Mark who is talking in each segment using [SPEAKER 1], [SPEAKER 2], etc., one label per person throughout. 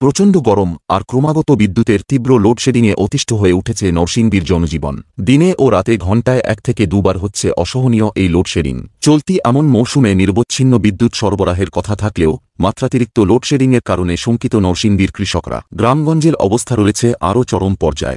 [SPEAKER 1] প্রচণ্ড গরম আর ক্রমাগত বিদ্যুতের তীব্র লোডশেডিংয়ে অতিষ্ঠ হয়ে উঠেছে নরসিংদীর জনজীবন। দিনে ও রাতে ঘণ্টায় 1 থেকে 2 বার হচ্ছে অসহনীয় এই লোডশেডিং। চলতি এমন মৌসুমে নিরবচ্ছিন্ন বিদ্যুৎ সরবরাহের কথা থাকলেও মাত্রাতিরিক্ত লোডশেডিংয়ের কারণে শঙ্কিত নরসিংদীর কৃষকরা। গ্রামগঞ্জের অবস্থা রয়েছে আরও চরম পর্যায়ে।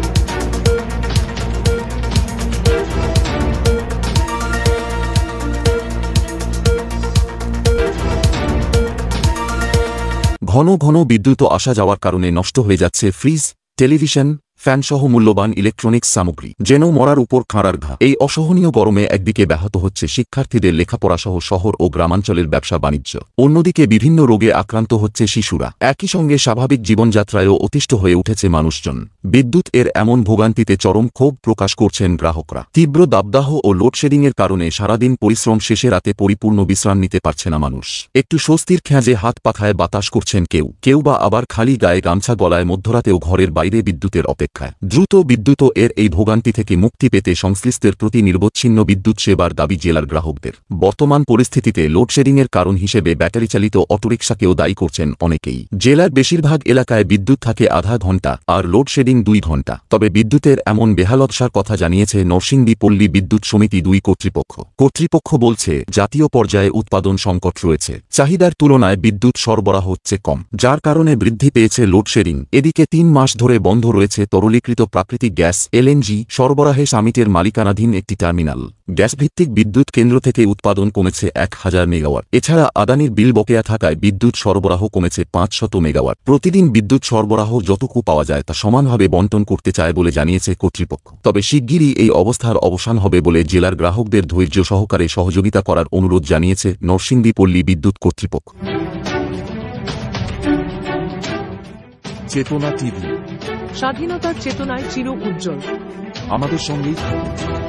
[SPEAKER 1] ঘন ঘন বিদ্যুৎ আসা যাওয়ার কারণে নষ্ট হয়ে যাচ্ছে ফ্রিজ, টেলিভিশন, ফ্যানসহ মূল্যবান ইলেকট্রনিক্স সামগ্রী, যেন মরার উপর খাঁড়ার ঘা। এই অসহনীয় গরমে একদিকে ব্যাহত হচ্ছে শিক্ষার্থীদের লেখাপড়াসহ শহর ও গ্রামাঞ্চলের ব্যবসা বাণিজ্য, অন্যদিকে বিভিন্ন রোগে আক্রান্ত হচ্ছে শিশুরা। একই সঙ্গে স্বাভাবিক জীবনযাত্রায়ও অতিষ্ঠ হয়ে উঠেছে মানুষজন। বিদ্যুৎ এর এমন ভোগান্তিতে চরম ক্ষোভ প্রকাশ করছেন গ্রাহকরা। তীব্র দাবদাহ ও লোডশেডিংয়ের কারণে সারাদিন পরিশ্রম শেষে রাতে পরিপূর্ণ বিশ্রাম নিতে পারছে না মানুষ। একটু স্বস্তির খেঁজে হাত পাখায় বাতাস করছেন কেউ বা আবার খালি গায়ে গামছা গলায় মধ্যরাতেও ঘরের বাইরে বিদ্যুতের অপেক্ষায়। দ্রুত বিদ্যুৎ এর এই ভোগান্তি থেকে মুক্তি পেতে সংশ্লিষ্টের প্রতি নিরবচ্ছিন্ন বিদ্যুৎ সেবার দাবি জেলার গ্রাহকদের। বর্তমান পরিস্থিতিতে লোডশেডিংয়ের কারণ হিসেবে ব্যাটারিচালিত অটোরিকশাকেও দায়ী করছেন অনেকেই। জেলার বেশিরভাগ এলাকায় বিদ্যুৎ থাকে আধা ঘণ্টা আর লোডশেডিং 2 ঘণ্টা। তবে বিদ্যুতের এমন বেহালদশার কথা জানিয়েছে নরসিংদী পল্লী বিদ্যুৎ সমিতি 2 কর্তৃপক্ষ বলছে, জাতীয় পর্যায়ে উৎপাদন সংকট রয়েছে। চাহিদার তুলনায় বিদ্যুৎ সরবরাহ হচ্ছে কম, যার কারণে বৃদ্ধি পেয়েছে লোডশেডিং। এদিকে 3 মাস ধরে বন্ধ রয়েছে তরলীকৃত প্রাকৃতিক গ্যাস এলএনজি সরবরাহে সামিটের মালিকানাধীন একটি টার্মিনাল। গ্যাসভিত্তিক বিদ্যুৎ কেন্দ্র থেকে উৎপাদন কমেছে 1000 মেগাওয়াট। এছাড়া আদানির বিল বকেয়া থাকায় বিদ্যুৎ সরবরাহ কমেছে 500 মেগাওয়াট। প্রতিদিন বিদ্যুৎ সরবরাহ যতটুকু পাওয়া যায় তা সমানভাবে বণ্টন করতে চায় বলে জানিয়েছে কর্তৃপক্ষ। তবে শিগগিরই এই অবস্থার অবসান হবে বলে জেলার গ্রাহকদের ধৈর্য সহকারে সহযোগিতা করার অনুরোধ জানিয়েছে নরসিংদী পল্লী বিদ্যুৎ কর্তৃপক্ষ।
[SPEAKER 2] চেতনা টিভি,
[SPEAKER 3] স্বাধীনতার চেতনায় চির উজ্জ্বল।
[SPEAKER 2] আমাদের সঙ্গেই থাকুন।